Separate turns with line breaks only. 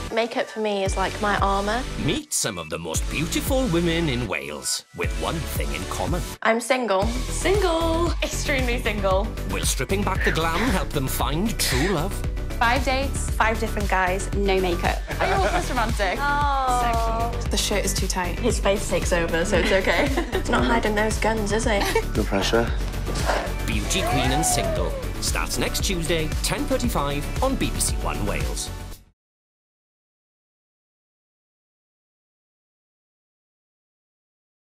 Makeup for me is like my armour.
Meet some of the most beautiful women in Wales, with one thing in common.
I'm single.
Single. Extremely single.
Will stripping back the glam help them find true love?
5 dates, 5 different guys, no makeup. Are you all this romantic?
Oh.
The shirt is too tight.
His face takes over, so it's okay. He's not hiding those guns, is he?
No pressure.
Beauty Queen and Single starts next Tuesday, 10:35 on BBC One Wales.